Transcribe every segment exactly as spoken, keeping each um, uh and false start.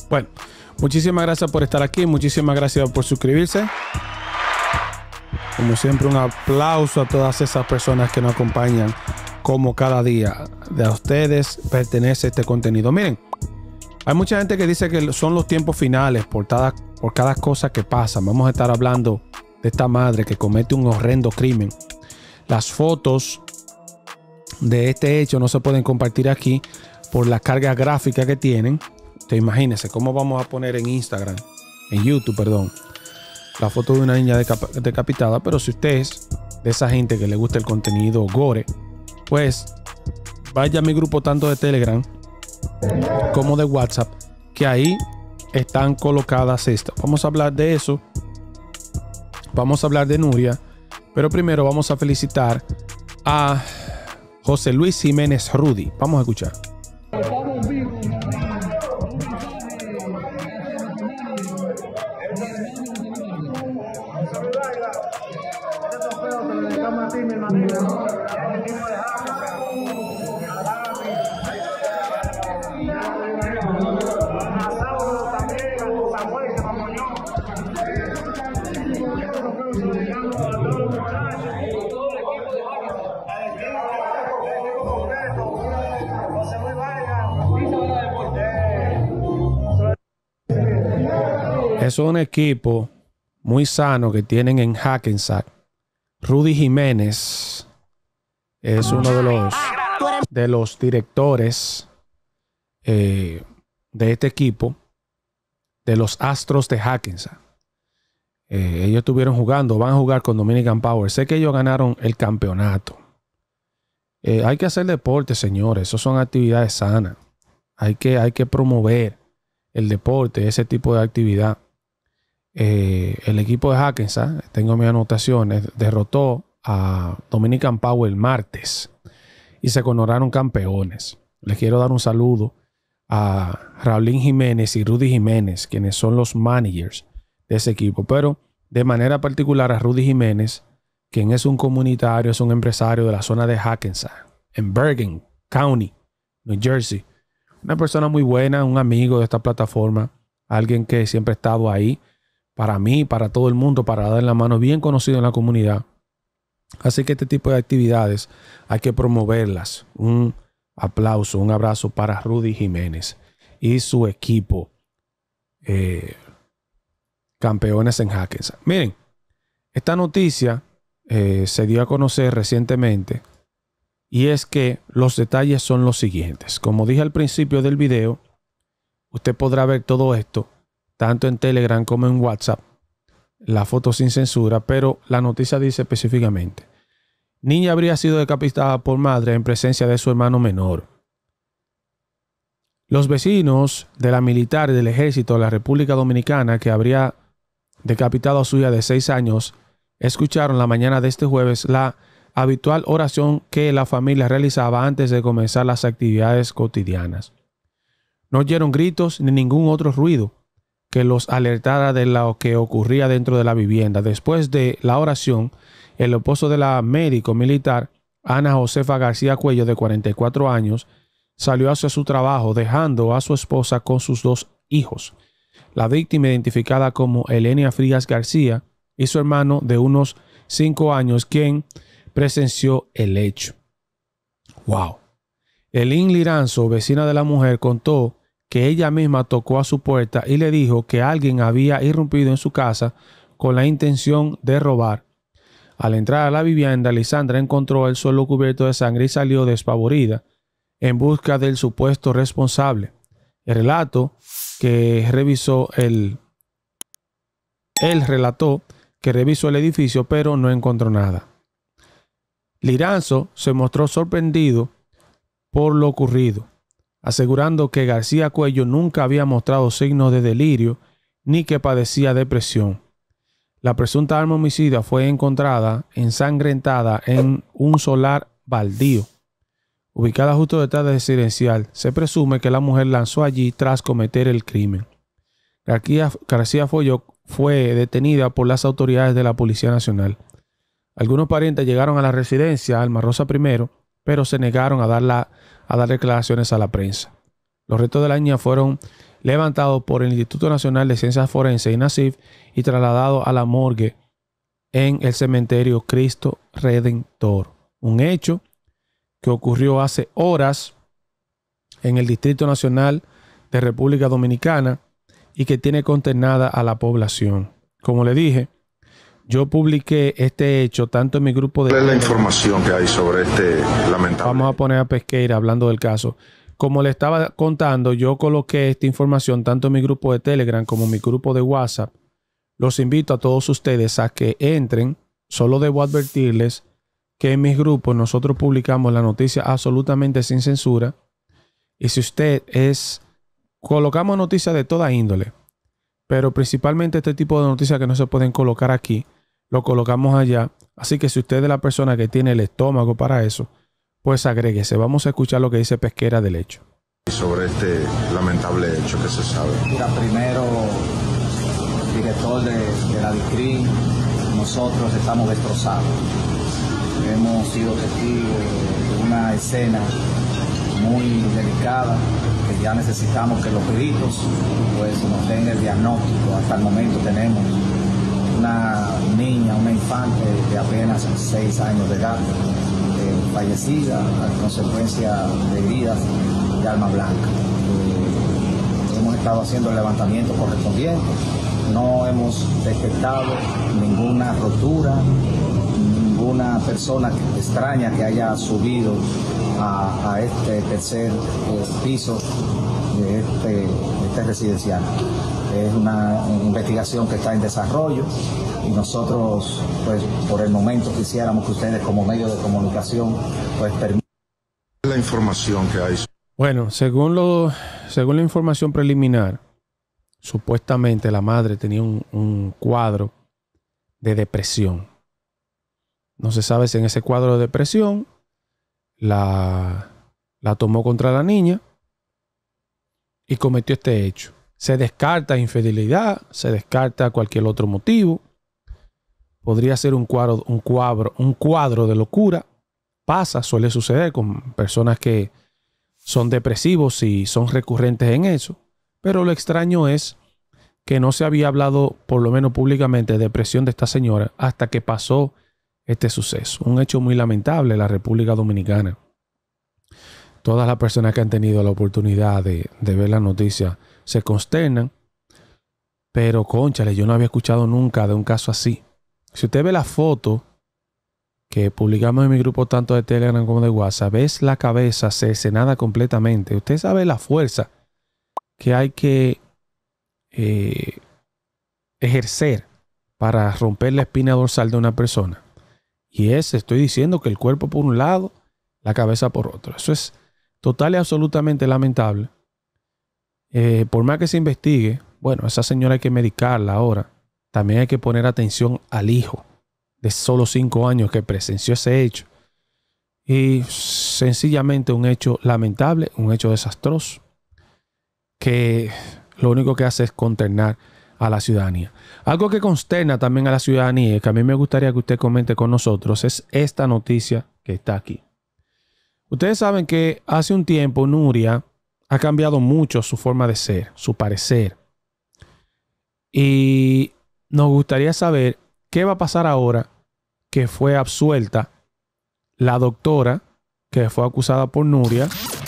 Bueno, muchísimas gracias por estar aquí. Muchísimas gracias por suscribirse. Como siempre, un aplauso a todas esas personas que nos acompañan como cada día. De a ustedes pertenece este contenido. Miren, hay mucha gente que dice que son los tiempos finales por cada, por cada cosa que pasa. Vamos a estar hablando de esta madre que comete un horrendo crimen. Las fotos de este hecho no se pueden compartir aquí por la carga gráfica que tienen. Te imagínense cómo vamos a poner en Instagram, en YouTube, perdón, la foto de una niña decapitada. Pero si usted es de esa gente que le gusta el contenido gore, pues vaya a mi grupo tanto de Telegram como de WhatsApp, que ahí están colocadas estas. Vamos a hablar de eso. Vamos a hablar de Nuria, pero primero vamos a felicitar a José Luis Jiménez Rudy. Vamos a escuchar. Es un equipo muy sano que tienen en Hackensack. Rudy Jiménez es uno de los, de los directores eh, de este equipo, de los Astros de Hackensack. Eh, ellos estuvieron jugando, van a jugar con Dominican Power. Sé que ellos ganaron el campeonato. Eh, hay que hacer deporte, señores. Eso son actividades sanas. Hay que, hay que promover el deporte, ese tipo de actividad. Eh, el equipo de Hackensack, tengo mis anotaciones, derrotó a Dominican Power el martes y se coronaron campeones. Les quiero dar un saludo a Raulín Jiménez y Rudy Jiménez, quienes son los managers de ese equipo, pero de manera particular a Rudy Jiménez, quien es un comunitario, es un empresario de la zona de Hackensack, en Bergen County, New Jersey. Una persona muy buena, un amigo de esta plataforma, alguien que siempre ha estado ahí para mí, para todo el mundo, para dar la mano, bien conocido en la comunidad. Así que este tipo de actividades hay que promoverlas. Un aplauso, un abrazo para Rudy Jiménez y su equipo, eh, campeones en Hackensack. Miren, esta noticia eh, se dio a conocer recientemente y es que los detalles son los siguientes. Como dije al principio del video, usted podrá ver todo esto tanto en Telegram como en WhatsApp, la foto sin censura, pero la noticia dice específicamente: niña habría sido decapitada por madre en presencia de su hermano menor. Los vecinos de la militar del ejército de la República Dominicana que habría decapitado a su hija de seis años escucharon la mañana de este jueves la habitual oración que la familia realizaba antes de comenzar las actividades cotidianas. No oyeron gritos ni ningún otro ruido que los alertara de lo que ocurría dentro de la vivienda. Después de la oración, el esposo de la médico militar, Ana Josefa García Cuello, de cuarenta y cuatro años, salió hacia su trabajo, dejando a su esposa con sus dos hijos. La víctima, identificada como Elenia Frías García, y su hermano de unos cinco años, quien presenció el hecho. ¡Wow! Elin Liranzo, vecina de la mujer, contó que ella misma tocó a su puerta y le dijo que alguien había irrumpido en su casa con la intención de robar. Al entrar a la vivienda, Lisandra encontró el suelo cubierto de sangre y salió despavorida en busca del supuesto responsable. El relato que revisó el él relató que revisó el edificio, pero no encontró nada. Liranzo se mostró sorprendido por lo ocurrido, asegurando que García Cuello nunca había mostrado signos de delirio ni que padecía depresión. La presunta arma homicida fue encontrada ensangrentada en un solar baldío, ubicada justo detrás del residencial. Se presume que la mujer lanzó allí tras cometer el crimen. García, García Cuello fue detenida por las autoridades de la Policía Nacional. Algunos parientes llegaron a la residencia Alma Rosa primero, pero se negaron a dar, la, a dar declaraciones a la prensa. Los restos de la niña fueron levantado por el Instituto Nacional de Ciencias Forenses, INACIF, y trasladado a la morgue en el cementerio Cristo Redentor. Un hecho que ocurrió hace horas en el Distrito Nacional de República Dominicana y que tiene consternada a la población. Como le dije, yo publiqué este hecho tanto en mi grupo de... ¿Cuál es la información que hay sobre este lamentable? Vamos a poner a Pesqueira hablando del caso. Como le estaba contando, yo coloqué esta información tanto en mi grupo de Telegram como en mi grupo de WhatsApp. Los invito a todos ustedes a que entren. Solo debo advertirles que en mis grupos nosotros publicamos la noticia absolutamente sin censura. Y si usted es... Colocamos noticias de toda índole, pero principalmente este tipo de noticias que no se pueden colocar aquí, lo colocamos allá. Así que si usted es la persona que tiene el estómago para eso, pues agréguese. Vamos a escuchar lo que dice Pesquera del hecho. Sobre este lamentable hecho que se sabe. Mira, primero, director de, de la DICRIM, nosotros estamos destrozados. Hemos sido testigos de una escena muy delicada, que ya necesitamos que los peritos pues, nos den el diagnóstico. Hasta el momento tenemos una niña, una infante de apenas seis años de edad, eh, fallecida a consecuencia de heridas de arma blanca. Eh, hemos estado haciendo el levantamiento correspondiente, no hemos detectado ninguna rotura, ninguna persona extraña que haya subido a, a este tercer eh, piso de este, de este residencial. Es una investigación que está en desarrollo y nosotros, pues, por el momento quisiéramos que ustedes como medio de comunicación, pues, permitan la información que hay. Bueno, según, lo, según la información preliminar, supuestamente la madre tenía un, un cuadro de depresión. No se sabe si en ese cuadro de depresión la, la tomó contra la niña y cometió este hecho. Se descarta infidelidad, se descarta cualquier otro motivo. Podría ser un cuadro, un cuadro, un cuadro de locura. Pasa, suele suceder con personas que son depresivos y son recurrentes en eso. Pero lo extraño es que no se había hablado, por lo menos públicamente, de depresión de esta señora hasta que pasó este suceso. Un hecho muy lamentable en la República Dominicana. Todas las personas que han tenido la oportunidad de, de ver la noticia se consternan. Pero, cónchale, yo no había escuchado nunca de un caso así. Si usted ve la foto que publicamos en mi grupo tanto de Telegram como de WhatsApp, ves la cabeza cercenada completamente. Usted sabe la fuerza que hay que eh, ejercer para romper la espina dorsal de una persona. Y es, estoy diciendo que el cuerpo por un lado, la cabeza por otro. Eso es total y absolutamente lamentable. Eh, por más que se investigue, bueno, esa señora hay que medicarla ahora. También hay que poner atención al hijo de solo cinco años que presenció ese hecho. Y sencillamente un hecho lamentable, un hecho desastroso, que lo único que hace es consternar a la ciudadanía. Algo que consterna también a la ciudadanía y que a mí me gustaría que usted comente con nosotros es esta noticia que está aquí. Ustedes saben que hace un tiempo Nuria ha cambiado mucho su forma de ser, su parecer. Y nos gustaría saber qué va a pasar ahora que fue absuelta la doctora que fue acusada por Nuria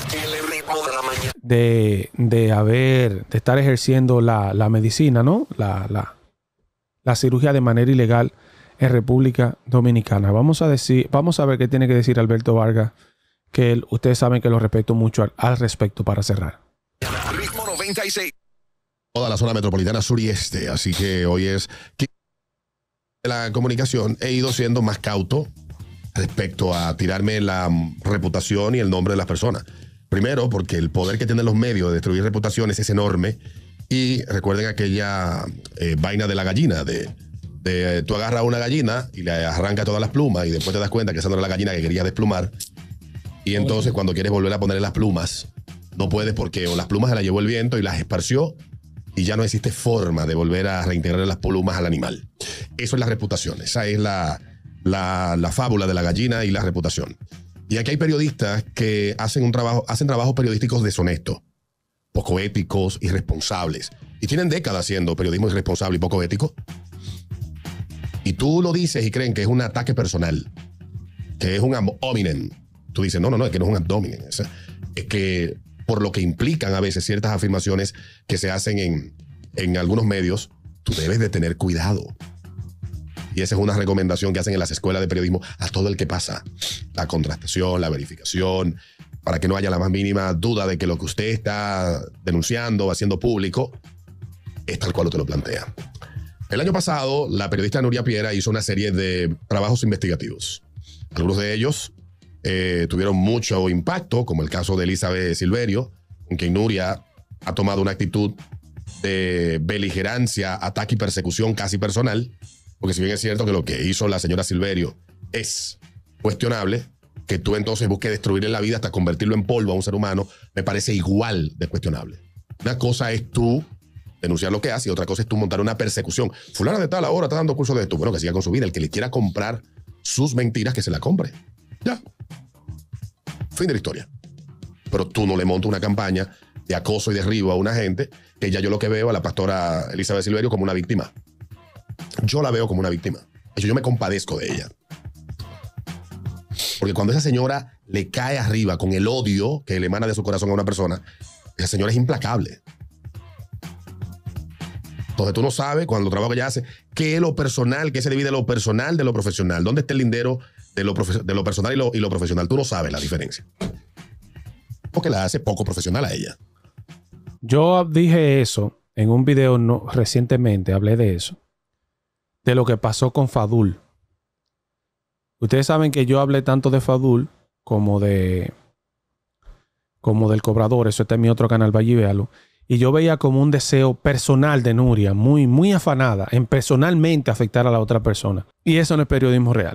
de, de haber, de estar ejerciendo la, la medicina, ¿no? La, la, la cirugía de manera ilegal en República Dominicana. Vamos a decir, vamos a ver qué tiene que decir Alberto Vargas, que él, ustedes saben que lo respeto mucho al, al respecto para cerrar. Ritmo noventa y seis. Toda la zona metropolitana sur y este, así que hoy es la comunicación. He ido siendo más cauto respecto a tirarme la reputación y el nombre de las personas. Primero, porque el poder que tienen los medios de destruir reputaciones es enorme. Y recuerden aquella eh, vaina de la gallina, de, de tú agarras una gallina y le arrancas todas las plumas y después te das cuenta que esa no era la gallina que querías desplumar. Y entonces cuando quieres volver a ponerle las plumas, no puedes porque o las plumas se las llevó el viento y las esparció y ya no existe forma de volver a reintegrar las plumas al animal. Eso es la reputación. Esa es la, la, la fábula de la gallina y la reputación. Y aquí hay periodistas que hacen un trabajo, hacen trabajos periodísticos deshonestos. poco éticos, irresponsables. Y tienen décadas siendo periodismo irresponsable y poco ético. Y tú lo dices y creen que es un ataque personal, que es un ad hominem. Tú dices, no, no, no, es que no es un ad hominem. Es, es que por lo que implican a veces ciertas afirmaciones que se hacen en, en algunos medios, tú debes de tener cuidado. Y esa es una recomendación que hacen en las escuelas de periodismo a todo el que pasa. La contrastación, la verificación, para que no haya la más mínima duda de que lo que usted está denunciando o haciendo público es tal cual usted lo plantea. El año pasado, la periodista Nuria Piera hizo una serie de trabajos investigativos. Algunos de ellos eh, tuvieron mucho impacto, como el caso de Elizabeth Silverio, en que Nuria ha tomado una actitud de beligerancia, ataque y persecución casi personal, porque si bien es cierto que lo que hizo la señora Silverio es cuestionable, que tú entonces busques destruirle la vida hasta convertirlo en polvo a un ser humano, me parece igual de cuestionable. Una cosa es tú denunciar lo que hace y otra cosa es tú montar una persecución. Fulana de tal ahora está dando curso de esto. Bueno, que siga con su vida. El que le quiera comprar sus mentiras, que se la compre. Ya. Fin de la historia. Pero tú no le montas una campaña de acoso y derribo a una gente que ya yo lo que veo a la pastora Elizabeth Silverio como una víctima. Yo la veo como una víctima. De hecho, yo me compadezco de ella. Porque cuando esa señora le cae arriba con el odio que le emana de su corazón a una persona, esa señora es implacable. Entonces tú no sabes, cuando el trabajo que ella hace, qué es lo personal, qué se divide lo personal de lo profesional. ¿Dónde está el lindero de lo, de lo personal y lo, y lo profesional? Tú no sabes la diferencia. Porque la hace poco profesional a ella. Yo dije eso en un video no, recientemente, hablé de eso. De lo que pasó con Fadul. Ustedes saben que yo hablé tanto de Fadul como de como del cobrador. Eso está en mi otro canal, vaya y véalo. Y yo veía como un deseo personal de Nuria, muy, muy afanada, en personalmente afectar a la otra persona. Y eso no es periodismo real.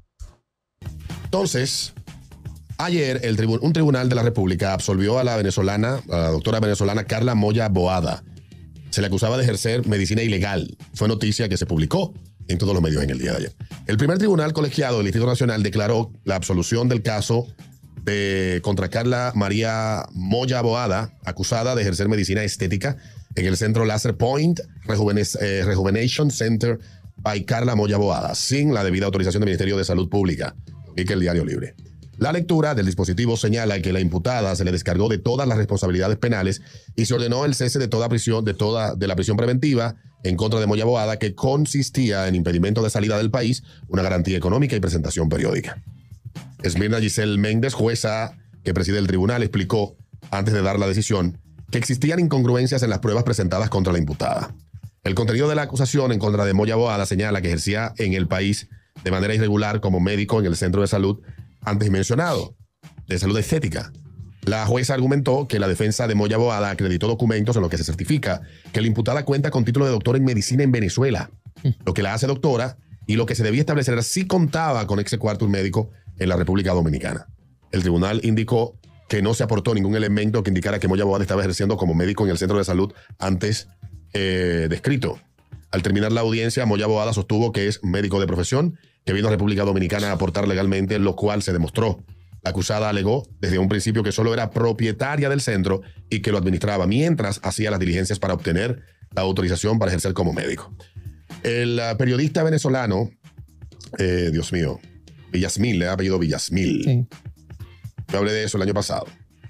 Entonces, ayer el tribu un tribunal de la República absolvió a la venezolana, a la doctora venezolana Carla Moya Boada. Se le acusaba de ejercer medicina ilegal. Fue noticia que se publicó en todos los medios en el día de ayer. El primer tribunal colegiado del Distrito Nacional declaró la absolución del caso de contra Carla María Moya Boada, acusada de ejercer medicina estética en el centro Laser Point Rejuvene eh, Rejuvenation Center by Carla Moya Boada, sin la debida autorización del Ministerio de Salud Pública, y que el Diario Libre. La lectura del dispositivo señala que la imputada se le descargó de todas las responsabilidades penales y se ordenó el cese de toda prisión, de toda de la prisión preventiva en contra de Moya Boada, que consistía en impedimento de salida del país, una garantía económica y presentación periódica. Esmirna Giselle Méndez, jueza que preside el tribunal, explicó, antes de dar la decisión, que existían incongruencias en las pruebas presentadas contra la imputada. El contenido de la acusación en contra de Moya Boada señala que ejercía en el país de manera irregular como médico en el centro de salud antes mencionado, de salud estética. La jueza argumentó que la defensa de Moya Boada acreditó documentos en los que se certifica que la imputada cuenta con título de doctor en medicina en Venezuela, lo que la hace doctora, y lo que se debía establecer era si contaba con exequatur médico en la República Dominicana. El tribunal indicó que no se aportó ningún elemento que indicara que Moya Boada estaba ejerciendo como médico en el centro de salud antes eh, descrito. Al terminar la audiencia, Moya Boada sostuvo que es médico de profesión, que vino a República Dominicana a aportar legalmente, lo cual se demostró. La acusada alegó desde un principio que solo era propietaria del centro y que lo administraba mientras hacía las diligencias para obtener la autorización para ejercer como médico. El uh, periodista venezolano, eh, Dios mío, Villasmil, le ha apellido Villasmil. Sí. Yo hablé de eso el año pasado.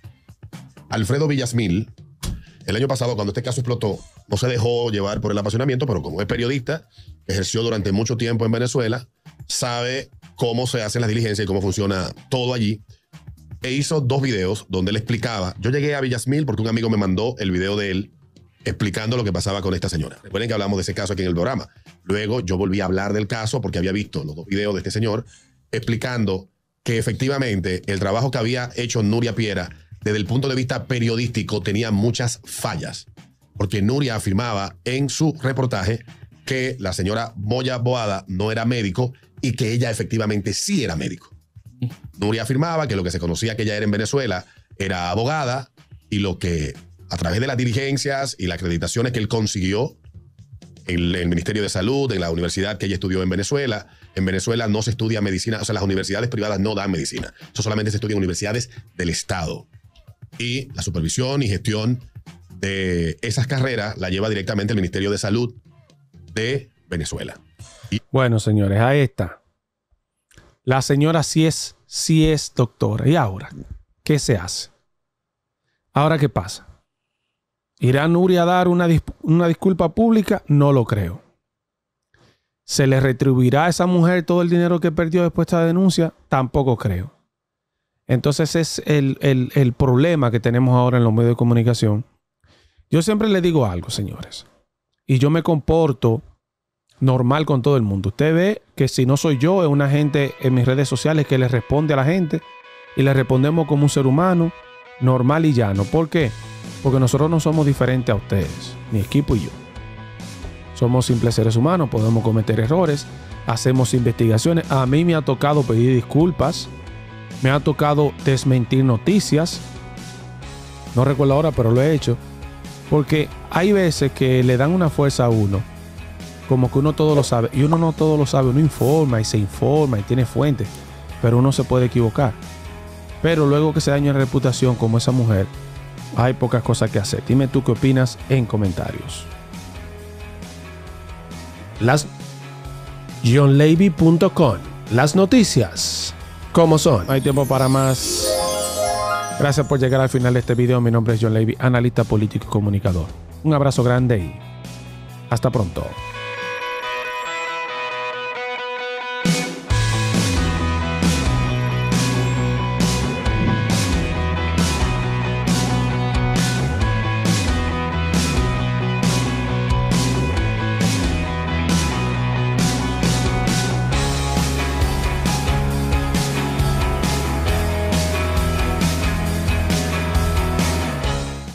Alfredo Villasmil, el año pasado, cuando este caso explotó, no se dejó llevar por el apasionamiento, pero como es periodista, ejerció durante mucho tiempo en Venezuela, sabe cómo se hacen las diligencias y cómo funciona todo allí. E hizo dos videos donde él explicaba. Yo llegué a Villasmil porque un amigo me mandó el video de él explicando lo que pasaba con esta señora. Recuerden que hablamos de ese caso aquí en el programa. Luego yo volví a hablar del caso porque había visto los dos videos de este señor explicando que efectivamente el trabajo que había hecho Nuria Piera desde el punto de vista periodístico tenía muchas fallas. Porque Nuria afirmaba en su reportaje que la señora Moya Boada no era médico y que ella efectivamente sí era médico. Nuria afirmaba que lo que se conocía que ella era en Venezuela era abogada y lo que a través de las diligencias y las acreditaciones que él consiguió en el Ministerio de Salud, en la universidad que ella estudió en Venezuela. En Venezuela no se estudia medicina, o sea, las universidades privadas no dan medicina. Eso solamente se estudia en universidades del Estado. Y la supervisión y gestión de esas carreras la lleva directamente el Ministerio de Salud de Venezuela. Y bueno, señores, ahí está. La señora sí es, sí es doctora. ¿Y ahora qué se hace? ¿Ahora qué pasa? ¿Irá Nuria a dar una, una disculpa pública? No lo creo. ¿Se le retribuirá a esa mujer todo el dinero que perdió después de esta denuncia? Tampoco creo. Entonces es el, el, el problema que tenemos ahora en los medios de comunicación. Yo siempre le digo algo, señores. Y yo me comporto normal con todo el mundo. Usted ve que si no soy yo, es una gente en mis redes sociales que le responde a la gente. Y le respondemos como un ser humano normal y llano. ¿Por qué? Porque nosotros no somos diferentes a ustedes, mi equipo y yo. Somos simples seres humanos, podemos cometer errores, hacemos investigaciones. A mí me ha tocado pedir disculpas, me ha tocado desmentir noticias. No recuerdo ahora, pero lo he hecho. Porque hay veces que le dan una fuerza a uno, como que uno todo lo sabe, y uno no todo lo sabe. Uno informa y se informa y tiene fuentes, pero uno se puede equivocar. Pero luego que se daña la reputación como esa mujer, hay pocas cosas que hacer. Dime tú qué opinas en comentarios. Las john levy punto com. Las noticias como son. No hay tiempo para más. Gracias por llegar al final de este video. Mi nombre es John Levy, analista político y comunicador. Un abrazo grande y hasta pronto.